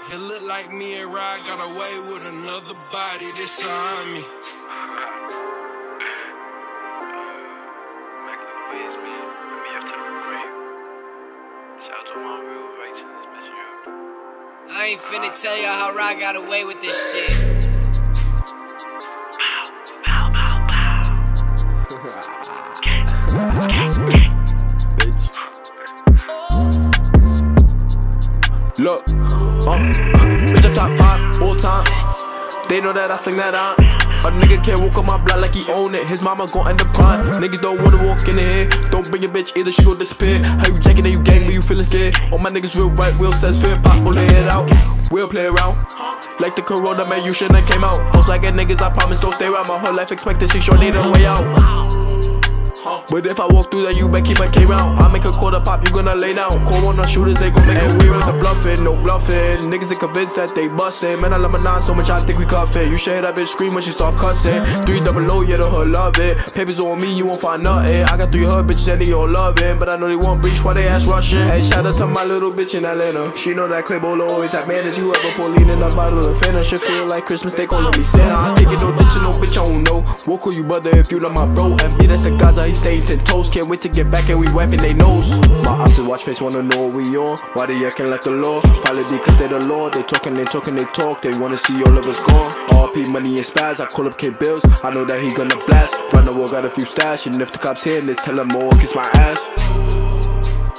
It look like me and Rod got away with another body. This on me. I ain't finna tell y'all how Rod got away with this shit. Look, bitch, I'm top 5 all time. They know that I sing that on. A nigga can't walk on my block like he own it. His mama gon' end up crying. Niggas don't wanna walk in the here. Don't bring your bitch either, she gon' disappear. How you jacking that you gang, but you feeling scared? All my niggas real right, Will says fear. Pop, pull their head out. We'll play around. Like the corona, man, you shouldn't have came out. Hoes like niggas, I promise don't stay around. My whole life expectancy, sure need a way out. But if I walk through that, you better keep my K round. I make a quarter pop, you gonna lay down. Call on the shooters, they gon' make it weird with the bluffing, no bluffing. Niggas are convinced that they bustin'. Man, I love my nine so much, I think we cuffin'. You should hear that bitch scream when she start cussin'. 300, yeah, the hood love it. Papers on me, you won't find nothing. I got 3 hood bitches and they all lovin'. But I know they want breach while they ass rushin'. Hey, shout out to my little bitch in Atlanta. She know that Clay Bolo always have manners. You ever pour lean in a bottle of Fanta? Shit feel like Christmas, they callin' me Santa. I can't get no bitch to no bitch, I don't know. We'll call you brother if you not my bro. And be that's a Gaza, he saying 10 toes. Can't wait to get back and we wiping they nose. My ops watch face wanna know what we on. Why they acting like the law? Probably because they the law. They talking, they talk. They wanna see all of us gone. RP money and spaz. I call up K Bills. I know that he gonna blast. Run the wall, got a few stash. And if the cops here, let's tell him more, kiss my ass.